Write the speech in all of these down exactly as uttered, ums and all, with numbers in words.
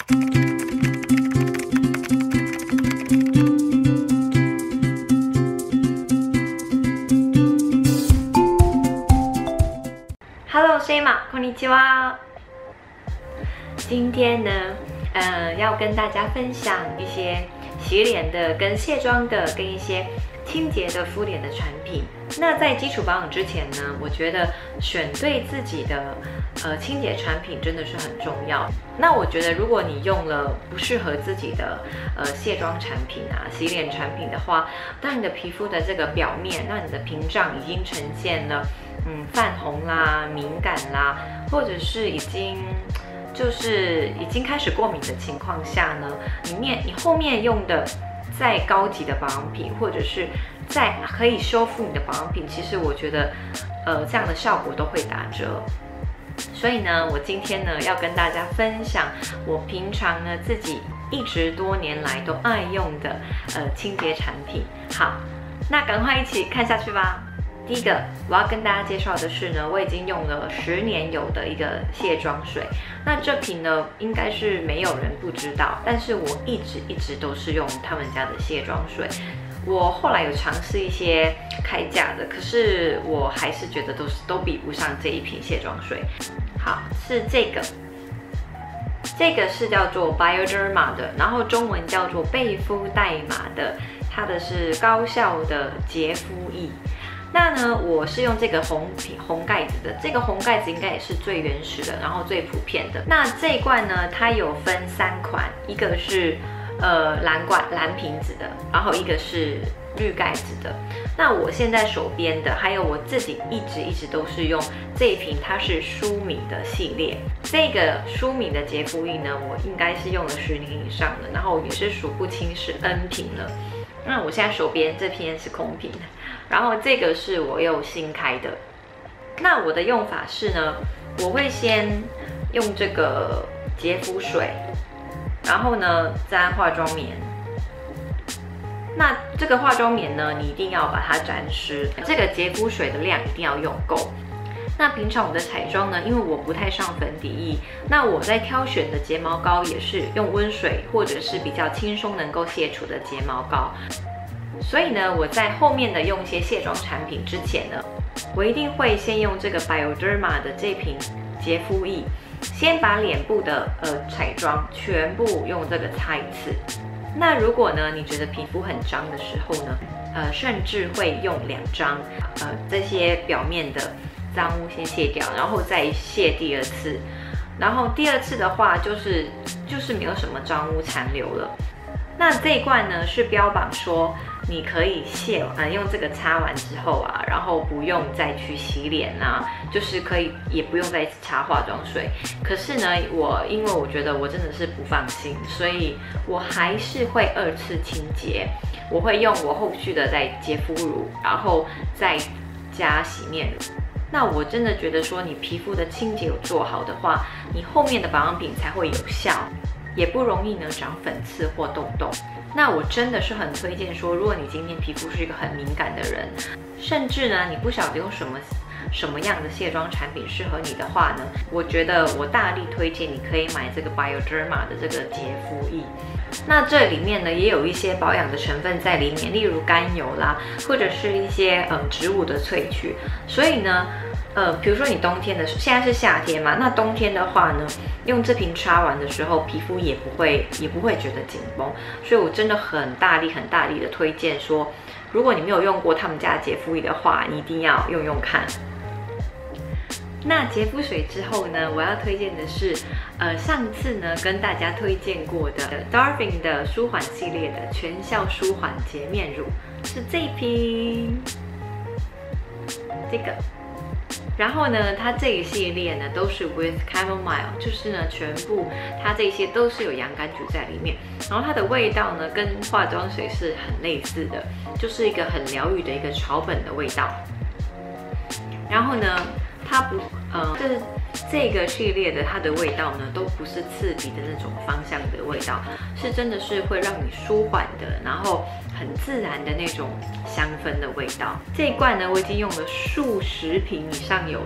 Hello， シェイマ，こんにちは。今天呢，呃，要跟大家分享一些洗脸的、跟卸妆的、跟一些清洁的敷脸的产品。那在基础保养之前呢，我觉得选对自己的呃清洁产品真的是很重要。那我觉得如果你用了不适合自己的呃卸妆产品啊、洗脸产品的话，当你的皮肤的这个表面，那你的屏障已经呈现了嗯泛红啦、敏感啦，或者是已经就是已经开始过敏的情况下呢，里面你后面用的再高级的保养品，或者是再可以修复你的保养品，其实我觉得，呃，这样的效果都会打折。所以呢，我今天呢要跟大家分享我平常呢自己一直多年来都爱用的呃清洁产品。好，那赶快一起看下去吧。第一个我要跟大家介绍的是呢，我已经用了十年有的一个卸妆水。那这瓶呢，应该是没有人不知道，但是我一直一直都是用他们家的卸妆水。我后来有尝试一些开价的，可是我还是觉得都是都比不上这一瓶卸妆水。好，是这个，这个是叫做 Bioderma 的，然后中文叫做贝肤代码的，它的是高效的洁肤液。那呢，我是用这个红红盖子的，这个红盖子应该也是最原始的，然后最普遍的。那这一罐呢，它有分三款，一个是呃蓝罐蓝瓶子的，然后一个是绿盖子的。那我现在手边的，还有我自己一直一直都是用这一瓶，它是舒敏的系列。这个舒敏的洁肤液呢，我应该是用了十年以上的，然后也是数不清是 N 瓶了。那我现在手边这瓶是空瓶，然后这个是我又新开的。那我的用法是呢，我会先用这个洁肤水，然后呢沾化妆棉。那这个化妆棉呢，你一定要把它沾湿，这个洁肤水的量一定要用够。那平常我的彩妆呢，因为我不太上粉底液，那我在挑选的睫毛膏也是用温水或者是比较轻松能够卸除的睫毛膏。所以呢，我在后面的用一些卸妆产品之前呢，我一定会先用这个 Bioderma 的这瓶洁肤液，先把脸部的呃彩妆全部用这个擦一次。那如果呢，你觉得皮肤很脏的时候呢，呃，甚至会用两张，呃，这些表面的脏污先卸掉，然后再卸第二次。然后第二次的话，就是就是没有什么脏污残留了。那这一罐呢是标榜说你可以卸完，用这个擦完之后啊，然后不用再去洗脸啊，就是可以也不用再擦化妆水。可是呢，我因为我觉得我真的是不放心，所以我还是会二次清洁。我会用我后续的再洁肤乳，然后再加洗面乳。那我真的觉得说，你皮肤的清洁有做好的话，你后面的保养品才会有效，也不容易呢长粉刺或痘痘。那我真的是很推荐说，如果你今天皮肤是一个很敏感的人，甚至呢你不晓得用什么什么样的卸妆产品适合你的话呢，我觉得我大力推荐你可以买这个 Bioderma 的这个洁肤液。那这里面呢也有一些保养的成分在里面，例如甘油啦，或者是一些嗯植物的萃取。所以呢，呃，比如说你冬天的，现在是夏天嘛，那冬天的话呢，用这瓶擦完的时候，皮肤也不会也不会觉得紧绷。所以我真的很大力很大力的推荐说，如果你没有用过他们家的洁肤液的话，你一定要用用看。那洁肤水之后呢，我要推荐的是，呃，上次呢跟大家推荐过的 Darvin 的舒缓系列的全效舒缓洁面乳，是这一瓶，这个。然后呢，它这一系列呢都是 with chamomile， 就是呢全部它这些都是有洋甘菊在里面。然后它的味道呢跟化妆水是很类似的，就是一个很疗愈的一个草本的味道。然后呢，它不，呃，就是这个系列的它的味道呢，都不是刺鼻的那种芳香的味道，是真的是会让你舒缓的，然后很自然的那种香氛的味道。这一罐呢，我已经用了数十瓶以上有了。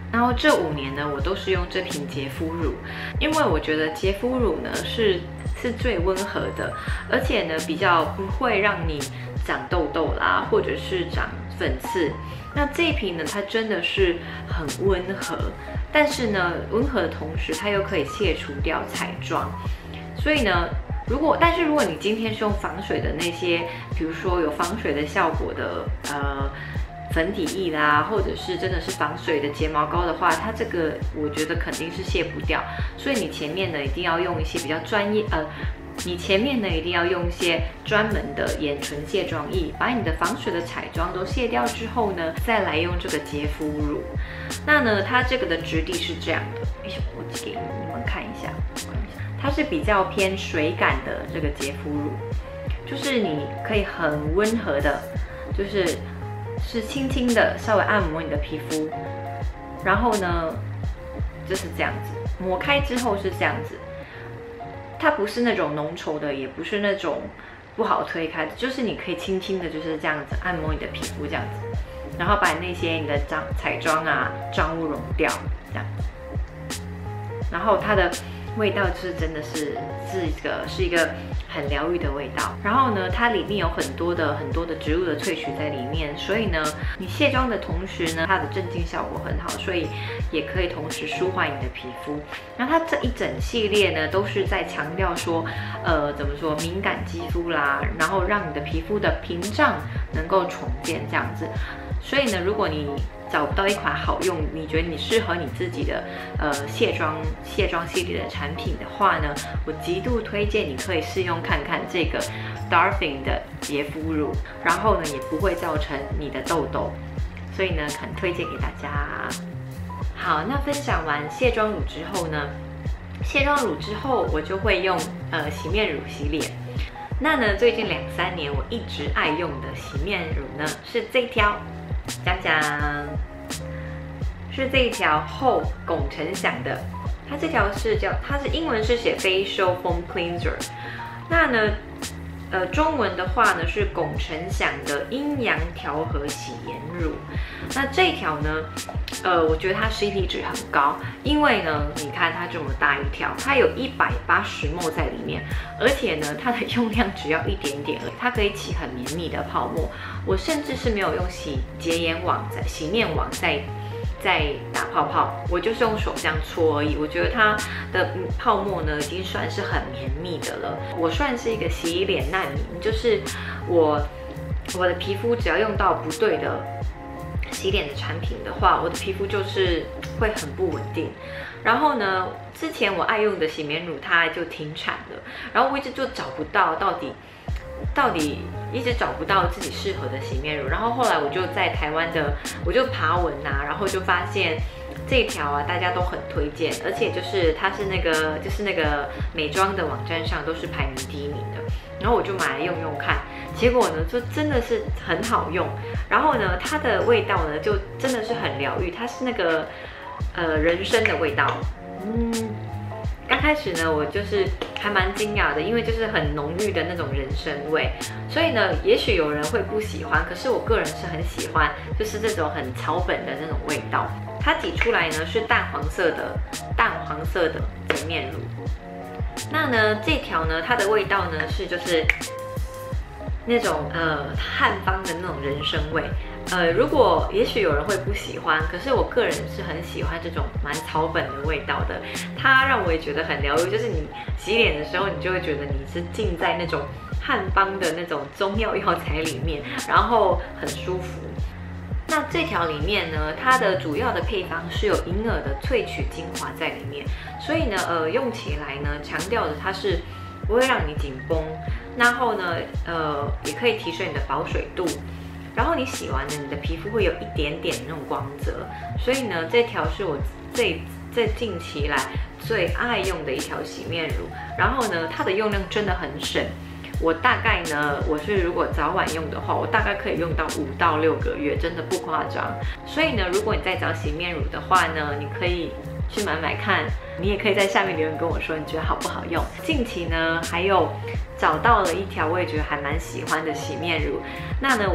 然后这五年呢，我都是用这瓶洁肤乳，因为我觉得洁肤乳呢是是最温和的，而且呢比较不会让你长痘痘啦，或者是长粉刺。那这一瓶呢，它真的是很温和，但是呢温和的同时，它又可以卸除掉彩妆，所以呢。如果，但是如果你今天是用防水的那些，比如说有防水的效果的呃粉底液啦，或者是真的是防水的睫毛膏的话，它这个我觉得肯定是卸不掉。所以你前面呢一定要用一些比较专业呃，你前面呢一定要用一些专门的眼唇卸妆液，把你的防水的彩妆都卸掉之后呢，再来用这个洁肤乳。那呢，它这个的质地是这样的，哎，我给你们看一下。它是比较偏水感的这个洁肤乳，就是你可以很温和的，就是是轻轻的稍微按摩你的皮肤，然后呢就是这样子，抹开之后是这样子，它不是那种浓稠的，也不是那种不好推开的，就是你可以轻轻的就是这样子按摩你的皮肤这样子，然后把那些你的脏彩妆啊脏污溶掉这样子，然后它的味道就是真的是是一个是一个很疗愈的味道，然后呢，它里面有很多的很多的植物的萃取在里面，所以呢，你卸妆的同时呢，它的镇静效果很好，所以也可以同时舒缓你的皮肤。那它这一整系列呢，都是在强调说，呃，怎么说敏感肌肤啦，然后让你的皮肤的屏障能够重建这样子。所以呢，如果你找不到一款好用，你觉得你适合你自己的呃卸妆卸妆系列的产品的话呢，我极度推荐你可以试用看看这个 Darphin 的洁肤乳，然后呢也不会造成你的痘痘，所以呢很推荐给大家。好，那分享完卸妆乳之后呢，卸妆乳之后我就会用呃洗面乳洗脸。那呢最近两三年我一直爱用的洗面乳呢是这条。讲讲是这一条后拱辰响的，它这条是叫它是英文是写 Facial Foam Cleanser， 那呢，呃中文的话呢是拱辰响的阴阳调和洗颜乳。那这一条呢，呃我觉得它 C P 值很高，因为呢你看它这么大一条，它有一百八十 毫升在里面，而且呢它的用量只要一点点而已，它可以起很绵密的泡沫。我甚至是没有用洗洁颜网在洗面网在在打泡泡，我就是用手这样搓而已。我觉得它的泡沫呢已经算是很绵密的了。我算是一个洗脸难民，就是我我的皮肤只要用到不对的洗脸的产品的话，我的皮肤就是会很不稳定。然后呢，之前我爱用的洗面乳它就停产了，然后我一直就找不到到底到底一直找不到自己适合的洗面乳。然后后来我就在台湾的我就爬文啊，然后就发现这条啊大家都很推荐，而且就是它是那个就是那个美妆的网站上都是排名第一名的。然后我就买来用用看，结果呢就真的是很好用。然后呢它的味道呢就真的是很疗愈，它是那个呃人参的味道。嗯，刚开始呢我就是还蛮惊讶的，因为就是很浓郁的那种人参味，所以呢也许有人会不喜欢，可是我个人是很喜欢，就是这种很草本的那种味道。它挤出来呢是淡黄色的淡黄色的洁面乳。那呢这条呢它的味道呢是就是那种呃汉方的那种人参味。呃，如果也许有人会不喜欢，可是我个人是很喜欢这种蛮草本的味道的。它让我也觉得很疗愈，就是你洗脸的时候，你就会觉得你是浸在那种汉方的那种中药药材里面，然后很舒服。那这条里面呢，它的主要的配方是有银耳的萃取精华在里面，所以呢，呃，用起来呢，强调的它是不会让你紧绷，然后呢，呃，也可以提升你的保水度。然后你洗完呢，你的皮肤会有一点点那种光泽，所以呢，这条是我最最近期来最爱用的一条洗面乳。然后呢，它的用量真的很省，我大概呢，我是如果早晚用的话，我大概可以用到五到六个月，真的不夸张。所以呢，如果你在找洗面乳的话呢，你可以去买买看，你也可以在下面留言跟我说你觉得好不好用。近期呢，还有找到了一条我也觉得还蛮喜欢的洗面乳，那呢我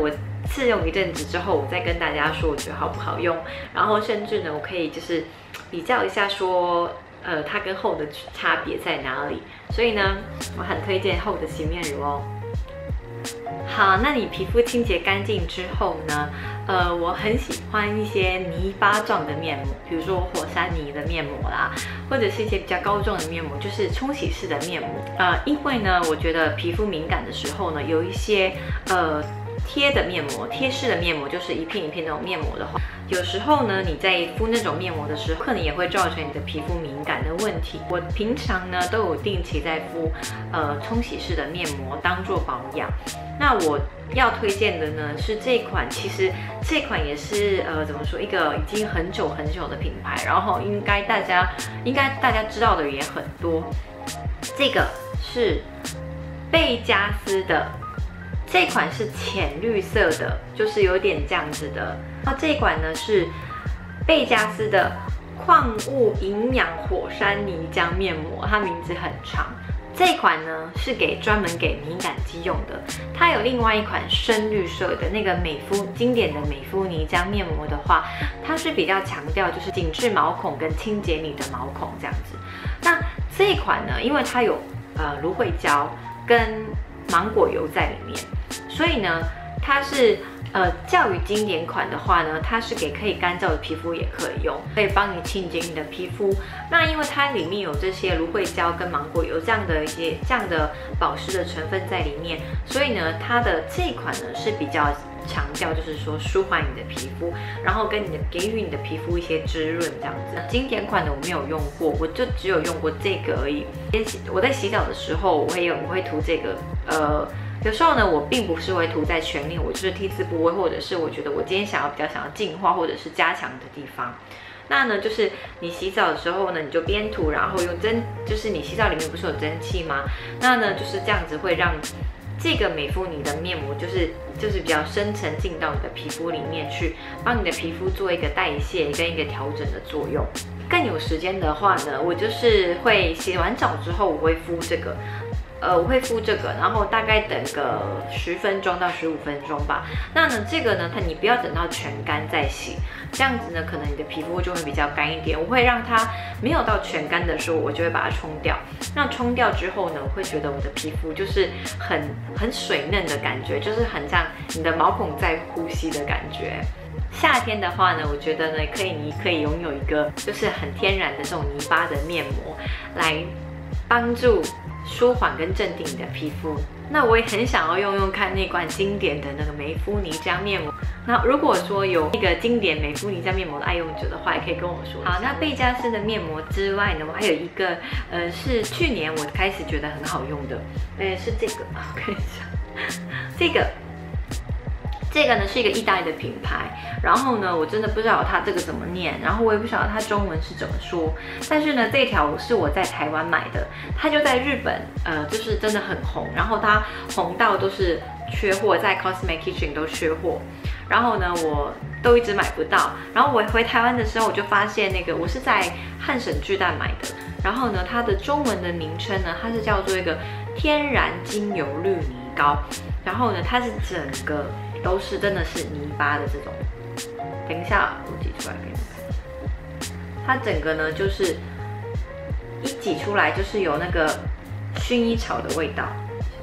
试用一阵子之后，我再跟大家说我觉得好不好用，然后甚至呢，我可以就是比较一下说，呃，它跟厚的差别在哪里。所以呢，我很推荐厚的洗面乳哦。好，那你皮肤清洁干净之后呢？呃，我很喜欢一些泥巴状的面膜，比如说火山泥的面膜啦，或者是一些比较膏状的面膜，就是冲洗式的面膜。呃，因为呢，我觉得皮肤敏感的时候呢，有一些呃贴的面膜、贴式的面膜，就是一片一片那种面膜的话，有时候呢，你在敷那种面膜的时候，可能也会造成你的皮肤敏感的问题。我平常呢都有定期在敷呃冲洗式的面膜当做保养。那我要推荐的呢是这款，其实这款也是呃怎么说，一个已经很久很久的品牌，然后应该大家应该大家知道的也很多。这个是贝加斯的，这款是浅绿色的，就是有点这样子的。那这一款呢是贝加斯的矿物营养火山泥浆面膜，它名字很长。这款呢是给专门给敏感肌用的，它有另外一款深绿色的那个美肤经典的美肤泥浆面膜的话，它是比较强调就是紧致毛孔跟清洁你的毛孔这样子。那这一款呢，因为它有呃芦荟胶跟芒果油在里面，所以呢它是呃较于经典款的话呢，它是给可以干燥的皮肤也可以用，可以帮你清洁你的皮肤。那因为它里面有这些芦荟胶跟芒果油这样的一些这样的保湿的成分在里面，所以呢它的这一款呢是比较强调就是说舒缓你的皮肤，然后跟你的给予你的皮肤一些滋润这样子。经典款的我没有用过，我就只有用过这个而已。我在洗澡的时候我会用我会涂这个，呃。有时候呢，我并不是会涂在全脸，我就是 T 字部位，或者是我觉得我今天想要比较想要净化或者是加强的地方。那呢，就是你洗澡的时候呢，你就边涂，然后用蒸，就是你洗澡里面不是有蒸汽吗？那呢就是这样子会让这个美肤泥的面膜就是就是比较深层进到你的皮肤里面去，帮你的皮肤做一个代谢跟一个调整的作用。更有时间的话呢，我就是会洗完澡之后我会敷这个。呃，我会敷这个，然后大概等个十分钟到十五分钟吧。那呢，这个呢，它你不要等到全干再洗，这样子呢，可能你的皮肤就会比较干一点。我会让它没有到全干的时候，我就会把它冲掉。那冲掉之后呢，我会觉得我的皮肤就是很很水嫩的感觉，就是很像你的毛孔在呼吸的感觉。夏天的话呢，我觉得呢，可以你可以拥有一个就是很天然的这种泥巴的面膜，来帮助舒缓跟镇定你的皮肤。那我也很想要用用看那罐经典的那个美肤泥浆面膜。那如果说有一个经典美肤泥浆面膜的爱用者的话，也可以跟我说。好，那贝加斯的面膜之外呢，我还有一个，呃，是去年我开始觉得很好用的，呃，是这个，我看一下，这个。这个呢是一个意大利的品牌，然后呢，我真的不知道它这个怎么念，然后我也不晓得它中文是怎么说。但是呢，这条是我在台湾买的，它就在日本，呃，就是真的很红，然后它红到都是缺货，在 Cosmic Kitchen 都缺货，然后呢，我都一直买不到。然后我回台湾的时候，我就发现那个我是在汉神巨蛋买的，然后呢，它的中文的名称呢，它是叫做一个天然精油绿泥膏，然后呢，它是整个都是真的是泥巴的这种，等一下我挤出来给你们看。它整个呢就是一挤出来就是有那个薰衣草的味道。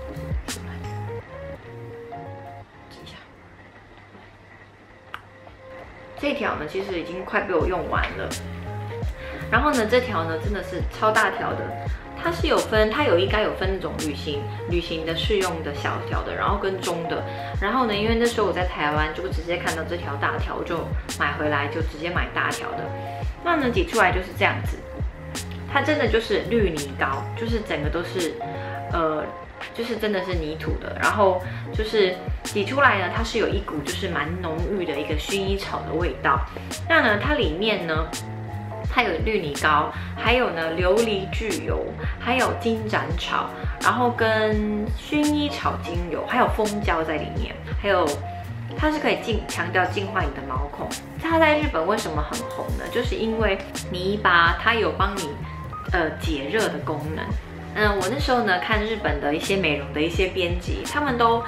挤一下。这条呢其实已经快被我用完了。然后呢，这条呢真的是超大条的。它是有分，它有应该有分那种旅行旅行的适用的小条的，然后跟中的。然后呢，因为那时候我在台湾就直接看到这条大条，我就买回来就直接买大条的。那呢挤出来就是这样子，它真的就是绿泥膏，就是整个都是呃，就是真的是泥土的。然后就是挤出来呢，它是有一股就是蛮浓郁的一个薰衣草的味道。那呢，它里面呢。它有绿泥膏，还有呢琉璃聚油，还有金盏草，然后跟薰衣草精油，还有蜂胶在里面，还有它是可以净强调净化你的毛孔。它在日本为什么很红呢？就是因为泥巴它有帮你呃解热的功能。嗯，我那时候呢看日本的一些美容的一些编辑，他们都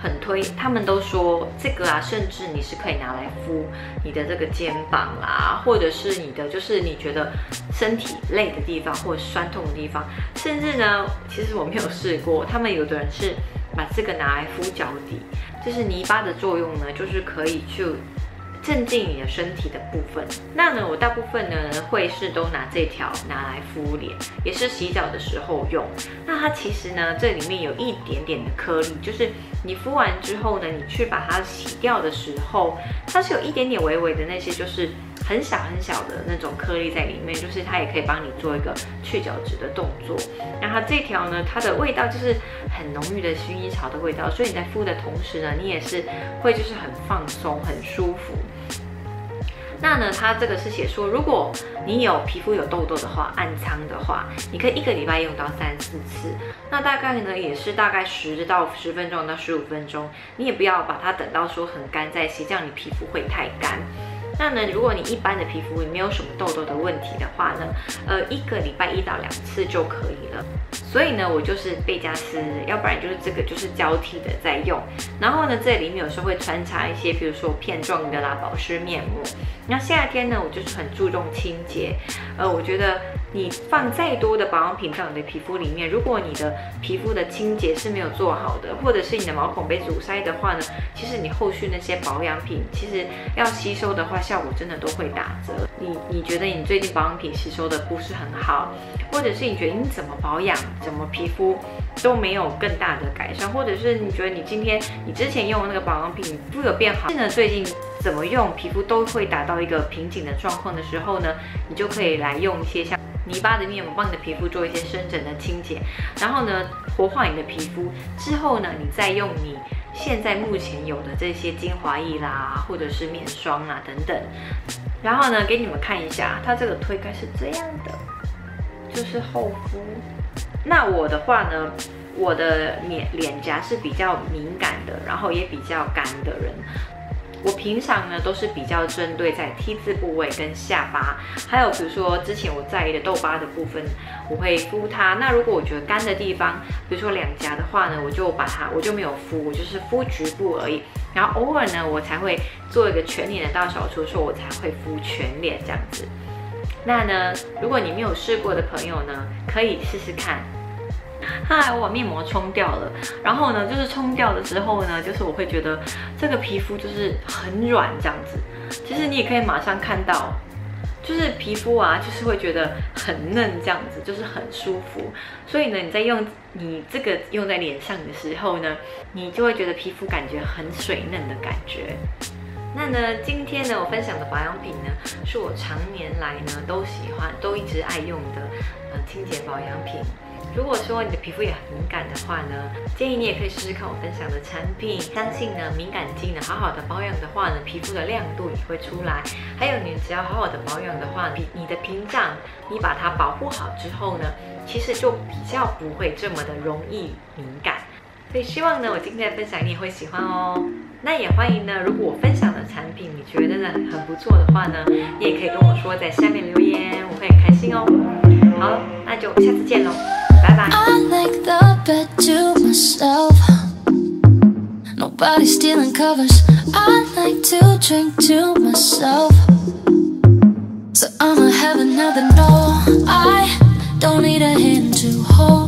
很推，他们都说这个啊，甚至你是可以拿来敷你的这个肩膀啦，或者是你的就是你觉得身体累的地方或者酸痛的地方，甚至呢，其实我没有试过，他们有的人是把这个拿来敷脚底，就是泥巴的作用呢，就是可以去镇静你的身体的部分。那呢，我大部分呢会是都拿这条拿来敷脸，也是洗澡的时候用。那它其实呢，这里面有一点点的颗粒，就是你敷完之后呢，你去把它洗掉的时候，它是有一点点微微的那些就是很小很小的那种颗粒在里面，就是它也可以帮你做一个去角质的动作。那它这条呢，它的味道就是很浓郁的薰衣草的味道，所以你在敷的同时呢，你也是会就是很放松、很舒服。那呢，它这个是写说，如果你有皮肤有痘痘的话，暗疮的话，你可以一个礼拜用到三四次。那大概呢，也是大概十到十分钟到十五分钟，你也不要把它等到说很干再洗，这样你皮肤会太干。那呢，如果你一般的皮肤没有什么痘痘的问题的话呢，呃，一个礼拜一到两次就可以了。所以呢，我就是贝加斯，要不然就是这个就是交替的在用。然后呢，这里面有时候会穿插一些，比如说片状的啦，保湿面膜。那夏天呢，我就是很注重清洁。呃，我觉得你放再多的保养品到你的皮肤里面，如果你的皮肤的清洁是没有做好的，或者是你的毛孔被阻塞的话呢，其实你后续那些保养品，其实要吸收的话，效果真的都会打折。你你觉得你最近保养品吸收的不是很好，或者是你觉得你怎么保养，怎么皮肤都没有更大的改善，或者是你觉得你今天你之前用的那个保养品不有变好，现在最近怎么用皮肤都会达到一个瓶颈的状况的时候呢，你就可以来用一些像泥巴的面膜帮你的皮肤做一些深层的清洁，然后呢活化你的皮肤之后呢，你再用你现在目前有的这些精华液啦，或者是面霜啊等等，然后呢给你们看一下，它这个推开是这样的，就是厚敷。那我的话呢，我的脸脸颊是比较敏感的，然后也比较干的人。我平常呢都是比较针对在 T 字部位跟下巴，还有比如说之前我在意的痘疤的部分，我会敷它。那如果我觉得干的地方，比如说两颊的话呢，我就把它我就没有敷，我就是敷局部而已。然后偶尔呢，我才会做一个全脸的大扫除的时候，我才会敷全脸这样子。那呢，如果你没有试过的朋友呢，可以试试看。嗨，我把面膜冲掉了，然后呢，就是冲掉的时候呢，就是我会觉得这个皮肤就是很软这样子。其实你也可以马上看到，就是皮肤啊，就是会觉得很嫩这样子，就是很舒服。所以呢，你在用你这个用在脸上的时候呢，你就会觉得皮肤感觉很水嫩的感觉。那呢，今天呢，我分享的保养品呢，是我常年来呢都喜欢、都一直爱用的呃清洁保养品。如果说你的皮肤也很敏感的话呢，建议你也可以试试看我分享的产品。相信呢，敏感肌呢好好的保养的话呢，皮肤的亮度也会出来。还有你只要好好的保养的话，你你的屏障你把它保护好之后呢，其实就比较不会这么的容易敏感。所以希望呢，我今天的分享你也会喜欢哦。那也欢迎呢，如果我分享的产品你觉得真的很不错的话呢，你也可以跟我说，在下面留言，我会很开心哦。好，那就下次见喽。I like the bed to myself. Nobody stealing covers. I like to drink to myself. So I'ma have another no. I don't need a hand to hold.